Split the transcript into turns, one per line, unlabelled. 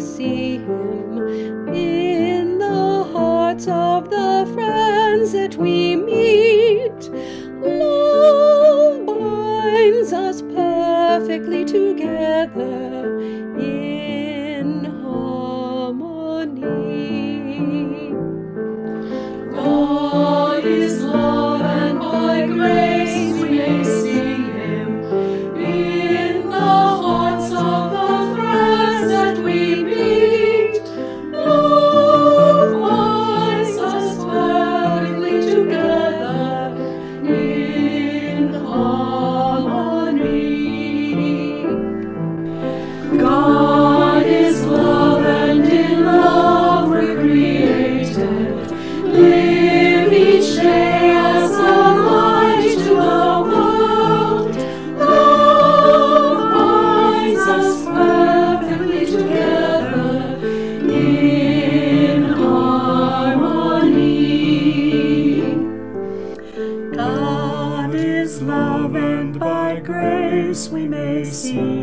see Him in the hearts of the friends that we meet. Love binds us perfectly together in harmony. God is love, and by grace we may see Him in the hearts of the friends that we meet. Love binds us perfectly together in harmony. God is love, and in love we're created. Live each day as a light to the world. Love binds us perfectly together in harmony. God is love, and by grace we may see